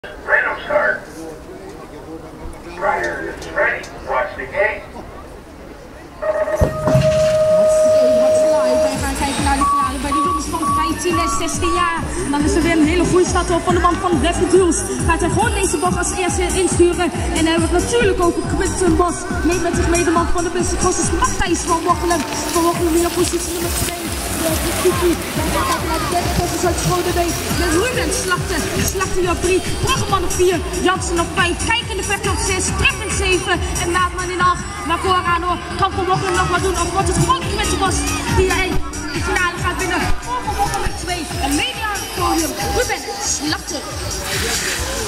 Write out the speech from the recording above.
Random start. Ryder is ready. Watch the gate. Wij gaan kijken naar de finale bij de jongens van 15 en 16 jaar. En dan is er weer een hele goede start op van de man van Daphne Duels. Gaat hij gewoon deze bocht als eerste insturen. En dan hebben we natuurlijk ook Quinten Bos. Mee met zich mee de man van de beste crossers Matthijs van Wochelen. Van Wochelen weer op positie nummer 2. Kiki, dan gaat hij naar de derde crossers uit Schoonderbeek. Met Ruben Slachten op 3. Bruggeman op 4. Jansen op 5. Kijk in de verte op 6. Treffend 7. En Naadman in 8. Maar Corano kan Van Wochelen nog maar doen. Of wordt het gewoon Quinten Bos die hij de finale gaat winnen. Voor Van Wochelen met 2. En media podium Ruben Slachten.